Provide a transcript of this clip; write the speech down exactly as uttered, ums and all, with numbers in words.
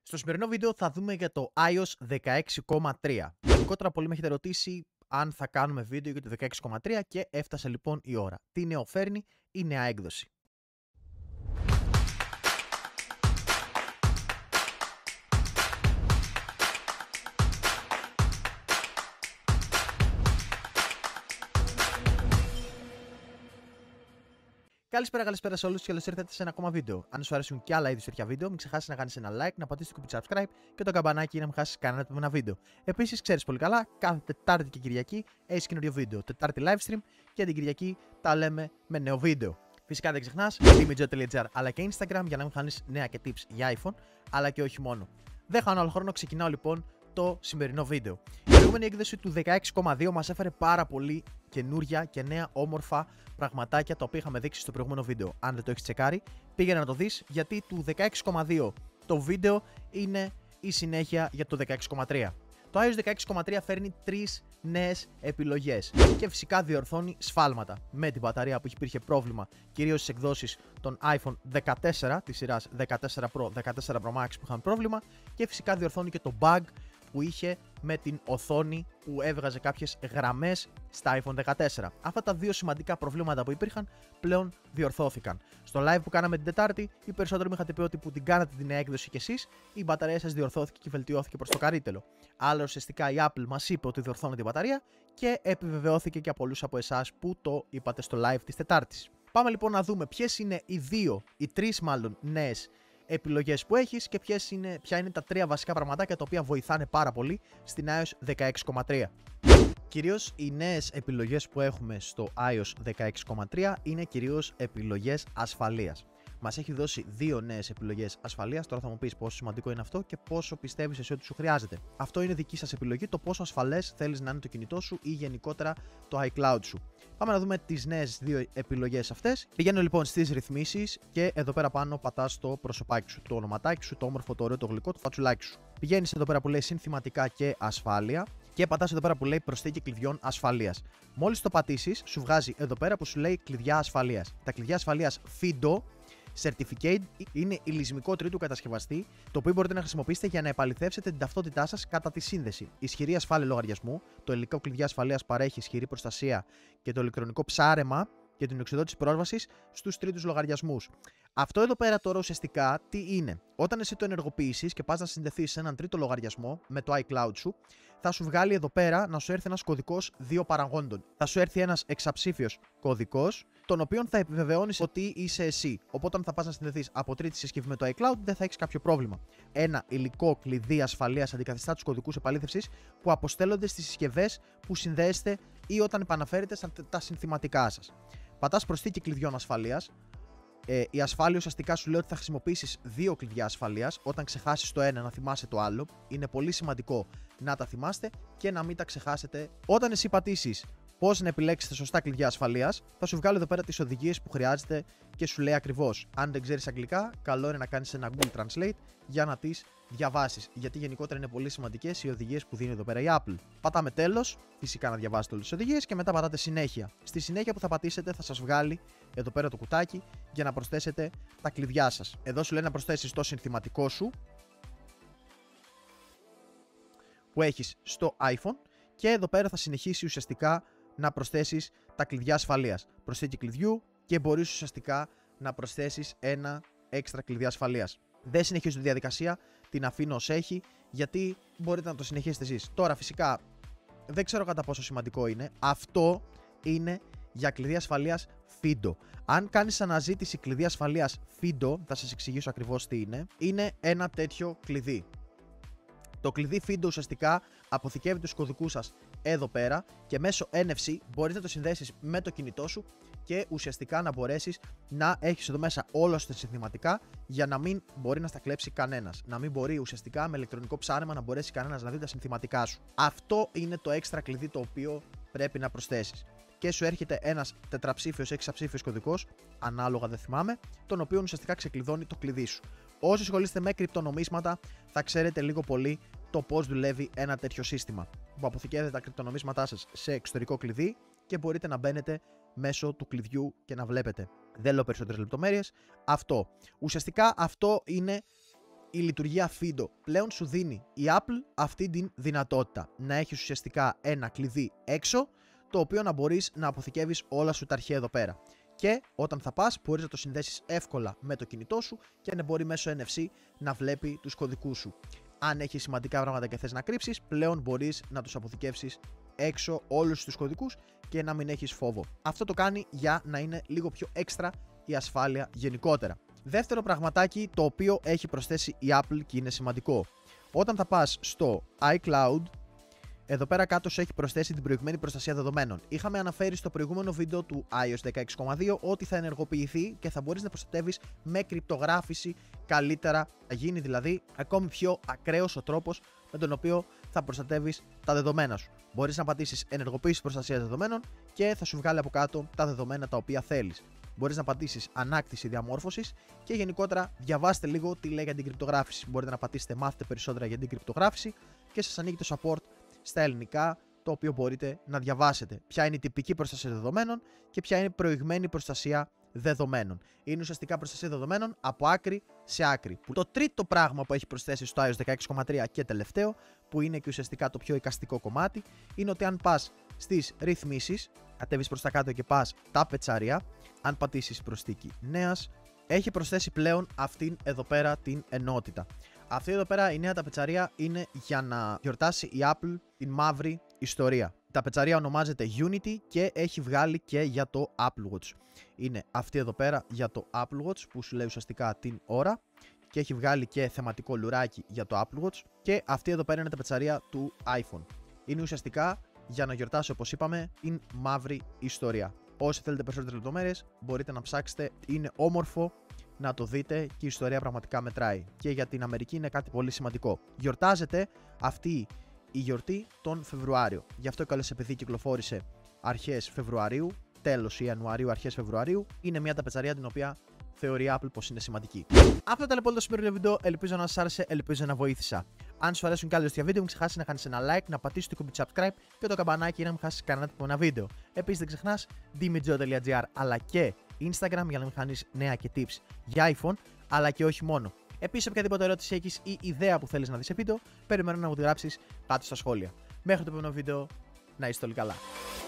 Στο σημερινό βίντεο θα δούμε για το iOS δεκαέξι κόμμα τρία. Γενικότερα πολλοί με έχετε ρωτήσει αν θα κάνουμε βίντεο για το δεκαέξι κόμμα τρία και έφτασε λοιπόν η ώρα. Τι νέο φέρνει η νέα έκδοση. Καλησπέρα, καλησπέρα σε όλους και καλώς ήρθατε σε ένα ακόμα βίντεο. Αν σου αρέσουν και άλλα είδους τέτοια βίντεο, μην ξεχάσεις να κάνεις ένα like, να πατήσεις το κουμπί subscribe και το καμπανάκι για να μην χάσεις κανένα από ένα βίντεο. Επίσης, ξέρεις πολύ καλά, κάθε Τετάρτη και Κυριακή έχεις καινούριο βίντεο. Τετάρτη live stream και την Κυριακή τα λέμε με νέο βίντεο. Φυσικά δεν ξεχνάς, dimidjo.gr αλλά και Instagram για να μην χάνεις νέα και tips για iPhone, αλλά και όχι μόνο. Δεν χάνω άλλο χρόνο, ξεκινάω λοιπόν το σημερινό βίντεο. Η προηγούμενη έκδοση του δεκαέξι κόμμα δύο μας έφερε πάρα πολύ καινούρια και νέα όμορφα πραγματάκια τα οποία είχαμε δείξει στο προηγούμενο βίντεο. Αν δεν το έχεις τσεκάρει, πήγαινε να το δεις, γιατί του δεκαέξι κόμμα δύο το βίντεο είναι η συνέχεια για το δεκαέξι κόμμα τρία. Το iOS δεκαέξι κόμμα τρία φέρνει τρεις νέες επιλογές και φυσικά διορθώνει σφάλματα. Με την μπαταρία που υπήρχε πρόβλημα κυρίως στις εκδόσεις των iPhone δεκατέσσερα της σειράς δεκατέσσερα Pro, δεκατέσσερα Pro Max που είχαν πρόβλημα, και φυσικά διορθώνει και το bug που είχε με την οθόνη που έβγαζε κάποιες γραμμές στα iPhone δεκατέσσερα. Αυτά τα δύο σημαντικά προβλήματα που υπήρχαν πλέον διορθώθηκαν. Στο live που κάναμε την Τετάρτη, οι περισσότεροι μου είχατε πει ότι που την κάνατε την νέα έκδοση κι εσείς, η μπαταρία σας διορθώθηκε και βελτιώθηκε προς το καλύτερο. Αλλά ουσιαστικά η Apple μας είπε ότι διορθώνει την μπαταρία και επιβεβαιώθηκε και από πολλούς από εσάς που το είπατε στο live της Τετάρτης. Πάμε λοιπόν να δούμε ποιες είναι οι δύο, οι τρεις μάλλον νέες επιλογές που έχεις και ποιες είναι, ποια είναι τα τρία βασικά πραγματάκια τα οποία βοηθάνε πάρα πολύ στην iOS δεκαέξι κόμμα τρία. Κυρίως οι νέες επιλογές που έχουμε στο iOS δεκαέξι κόμμα τρία είναι κυρίως επιλογές ασφαλείας. Μας έχει δώσει δύο νέες επιλογές ασφαλείας. Τώρα θα μου πεις πόσο σημαντικό είναι αυτό και πόσο πιστεύεις εσύ ότι σου χρειάζεται. Αυτό είναι δική σας επιλογή, το πόσο ασφαλές θέλεις να είναι το κινητό σου ή γενικότερα το iCloud σου. Πάμε να δούμε τις νέες δύο επιλογές αυτές. Πηγαίνω λοιπόν στις ρυθμίσεις και εδώ πέρα πάνω πατάς το προσωπάκι σου, το ονοματάκι σου, το όμορφο, το ωραίο, το γλυκό, το φατσουλάκι σου. Πηγαίνεις εδώ πέρα που λέει συνθηματικά και ασφάλεια και πατάς εδώ πέρα που λέει προσθήκη κλειδιών ασφαλείας. Μόλις το πατήσεις, σου βγάζει εδώ πέρα που σου λέει κλειδιά ασφαλείας. Τα κλειδιά ασφαλείας FIDO Certificate είναι υλισμικό τρίτου κατασκευαστή, το οποίο μπορείτε να χρησιμοποιήσετε για να επαληθεύσετε την ταυτότητά σας κατά τη σύνδεση. Ισχυρή ασφάλεια λογαριασμού, το υλικό κλειδιά ασφαλείας παρέχει ισχυρή προστασία και το ηλεκτρονικό ψάρεμα και την εξοδότηση πρόσβασης στους τρίτους λογαριασμούς. Αυτό εδώ πέρα τώρα ουσιαστικά τι είναι? Όταν εσύ το ενεργοποιήσεις και πας να συνδεθείς σε έναν τρίτο λογαριασμό με το iCloud σου, θα σου βγάλει εδώ πέρα να σου έρθει ένας κωδικός δύο παραγόντων. Θα σου έρθει ένας εξαψήφιος κωδικός, τον οποίο θα επιβεβαιώνεις ότι είσαι εσύ. Οπότε, όταν θα πας να συνδεθείς από τρίτη συσκευή με το iCloud, δεν θα έχεις κάποιο πρόβλημα. Ένα υλικό κλειδί ασφαλείας αντικαθιστά τους κωδικούς επαλήθευσης που αποστέλλονται στις συσκευές που συνδέεστε ή όταν επαναφέρετε τα συνθηματικά σας. Πατάς προσθήκη κλειδιών ασφαλείας. Ε, η ασφάλεια ουσιαστικά σου λέει ότι θα χρησιμοποιήσεις δύο κλειδιά ασφαλείας. Όταν ξεχάσεις το ένα, να θυμάσαι το άλλο. Είναι πολύ σημαντικό να τα θυμάστε και να μην τα ξεχάσετε. Όταν εσύ πατήσεις πώς να επιλέξετε σωστά κλειδιά ασφαλείας, θα σου βγάλει εδώ πέρα τις οδηγίες που χρειάζεται και σου λέει ακριβώς. Αν δεν ξέρεις αγγλικά, καλό είναι να κάνεις ένα Google Translate για να τις διαβάσεις. Γιατί γενικότερα είναι πολύ σημαντικές οι οδηγίες που δίνει εδώ πέρα η Apple. Πατάμε τέλος, φυσικά να διαβάσετε όλες τις οδηγίες και μετά πατάτε συνέχεια. Στη συνέχεια που θα πατήσετε, θα σας βγάλει εδώ πέρα το κουτάκι για να προσθέσετε τα κλειδιά σας. Εδώ σου λέει να προσθέσεις το συνθηματικό σου που έχεις στο iPhone και εδώ πέρα θα συνεχίσει ουσιαστικά να προσθέσεις τα κλειδιά ασφαλείας. Προσθήκη κλειδιού και μπορείς ουσιαστικά να προσθέσεις ένα έξτρα κλειδί ασφαλείας. Δεν συνεχίζω τη διαδικασία, την αφήνω ως έχει, γιατί μπορείτε να το συνεχίσετε εσείς. Τώρα φυσικά δεν ξέρω κατά πόσο σημαντικό είναι. Αυτό είναι για κλειδί ασφαλείας FIDO. Αν κάνεις αναζήτηση κλειδί ασφαλείας FIDO, θα σας εξηγήσω ακριβώς τι είναι. Είναι ένα τέτοιο κλειδί. Το κλειδί FIDO ουσιαστικά αποθηκεύει τους κωδικούς σας εδώ πέρα και μέσω N F C μπορείς να το συνδέσεις με το κινητό σου και ουσιαστικά να μπορέσεις να έχεις εδώ μέσα όλα τα συνθηματικά για να μην μπορεί να στα κλέψει κανένας. Να μην μπορεί ουσιαστικά με ηλεκτρονικό ψάρεμα να μπορέσει κανένας να δει τα συνθηματικά σου. Αυτό είναι το έξτρα κλειδί το οποίο πρέπει να προσθέσεις. Και σου έρχεται ένας τετραψήφιος, εξαψήφιος κωδικός, ανάλογα δεν θυμάμαι, τον οποίο ουσιαστικά ξεκλειδώνει το κλειδί σου. Όσοι ασχολείστε με κρυπτονομίσματα, θα ξέρετε λίγο πολύ το πώς δουλεύει ένα τέτοιο σύστημα. Που αποθηκεύετε τα κρυπτονομίσματά σας σε εξωτερικό κλειδί και μπορείτε να μπαίνετε μέσω του κλειδιού και να βλέπετε. Δεν λέω περισσότερες λεπτομέρειες. Αυτό. Ουσιαστικά αυτό είναι η λειτουργία Fido πλέον σου δίνει η Apple αυτή την δυνατότητα να έχεις ουσιαστικά ένα κλειδί έξω, το οποίο να μπορείς να αποθηκεύεις όλα σου τα αρχεία εδώ πέρα. Και όταν θα πας μπορείς να το συνδέσεις εύκολα με το κινητό σου και να μπορεί μέσω N F C να βλέπει τους κωδικούς σου. Αν έχεις σημαντικά πράγματα και θες να κρύψεις, πλέον μπορείς να τους αποθηκεύσεις έξω όλους τους κωδικούς και να μην έχεις φόβο. Αυτό το κάνει για να είναι λίγο πιο έξτρα η ασφάλεια γενικότερα. Δεύτερο πραγματάκι το οποίο έχει προσθέσει η Apple και είναι σημαντικό. Όταν θα πας στο iCloud, εδώ πέρα κάτω σου έχει προσθέσει την προηγμένη προστασία δεδομένων. Είχαμε αναφέρει στο προηγούμενο βίντεο του άι Ο Ες δεκαέξι κόμμα δύο ότι θα ενεργοποιηθεί και θα μπορείς να προστατεύεις με κρυπτογράφηση καλύτερα. Θα γίνει δηλαδή ακόμη πιο ακραίος ο τρόπος με τον οποίο θα προστατεύεις τα δεδομένα σου. Μπορείς να πατήσεις ενεργοποίηση προστασίας δεδομένων και θα σου βγάλει από κάτω τα δεδομένα τα οποία θέλεις. Μπορείς να πατήσεις ανάκτηση διαμόρφωσης και γενικότερα διαβάστε λίγο τι λέει για την κρυπτογράφηση. Μπορείτε να πατήσετε μάθετε περισσότερα για την κρυπτογράφηση και σας ανοίγει το support στα ελληνικά, το οποίο μπορείτε να διαβάσετε. Ποια είναι η τυπική προστασία δεδομένων και ποια είναι η προηγμένη προστασία δεδομένων. Είναι ουσιαστικά προστασία δεδομένων από άκρη σε άκρη. Το τρίτο πράγμα που έχει προσθέσει στο άι Ο Ες δεκαέξι κόμμα τρία και τελευταίο, που είναι και ουσιαστικά το πιο εικαστικό κομμάτι, είναι ότι αν πας στις ρυθμίσεις, κατέβεις προς τα κάτω και πας τα πετσάρια, αν πατήσεις προσθήκη νέας, έχει προσθέσει πλέον αυτήν εδώ πέρα την ενότητα. Αυτή εδώ πέρα η νέα ταπετσαρία είναι για να γιορτάσει η Apple την μαύρη ιστορία. Η ταπετσαρία ονομάζεται Unity και έχει βγάλει και για το Apple Watch. Είναι αυτή εδώ πέρα για το Apple Watch που σου λέει ουσιαστικά την ώρα και έχει βγάλει και θεματικό λουράκι για το Apple Watch και αυτή εδώ πέρα είναι ταπετσαρία του iPhone. Είναι ουσιαστικά για να γιορτάσει, όπως είπαμε, την μαύρη ιστορία. Όσοι θέλετε περισσότερες λεπτομέρειες μπορείτε να ψάξετε, είναι όμορφο να το δείτε και η ιστορία πραγματικά μετράει. Και για την Αμερική είναι κάτι πολύ σημαντικό. Γιορτάζεται αυτή η γιορτή τον Φεβρουάριο. Γι' αυτό καλώς επειδή κυκλοφόρησε αρχές Φεβρουαρίου, τέλος Ιανουαρίου, αρχές Φεβρουαρίου, είναι μια ταπετσαρία την οποία θεωρεί η Apple πως είναι σημαντική. Αυτό ήταν λοιπόν το σημερινό βίντεο. Ελπίζω να σας άρεσε, ελπίζω να βοήθησα. Αν σου αρέσουν και άλλες τέτοια βίντεο, μην ξεχάσεις να κάνεις ένα like, να πατήσεις το κουμπί subscribe και το καμπανάκι για να μην χάσεις κανένα από ένα βίντεο. Επίσης δεν ξεχνάς dimidjo τελεία gr αλλά και Instagram για να μην χάνεις νέα και tips για iPhone, αλλά και όχι μόνο. Επίσης, οποιαδήποτε ερώτηση έχεις ή ιδέα που θέλεις να δεις σε βίντεο, περιμένω να μου τη γράψεις κάτω στα σχόλια. Μέχρι το επόμενο βίντεο, να είστε όλοι καλά.